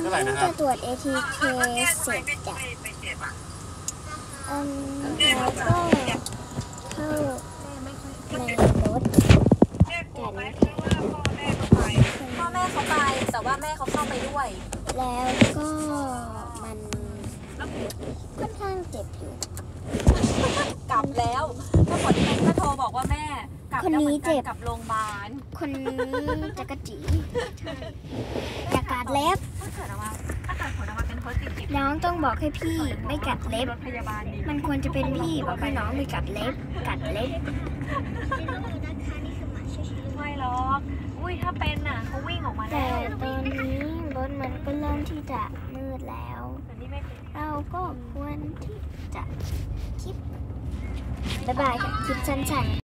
ท่าไหร่นะครัจะบตรวจ ATK เสร็จจ้ะแล้วก็เข้าในรถกันพ่อแม่เขาไปแต่ว่าแม่เขาเข้าไปด้วยแล้วก็มันค่อนข้างเจ็บอยู่กลับแล้วถ้าฝนเองก็โทรบอกว่าแม่กลับแล้วเหมือนกันกลับโรงพยาบาลคนนี้จะกระจีอย่ากัดเล็บถ้าเกิดผลออกมาเป็นโพสิทีฟน้องต้องบอกให้พี่ไม่กัดเล็บรถพยาบาลมันควรจะเป็นพี่บอกให้น้องไม่กัดเล็บไม่หรอกอุ้ยถ้าเป็นน่ะเขาวิ่งออกมาแต่แล้วตอนนี้รถมันก็เริ่มที่จะมืดแล้วเราก็ควรที่จะคิดบ๊ายบายค่ะคลิปสั้นๆ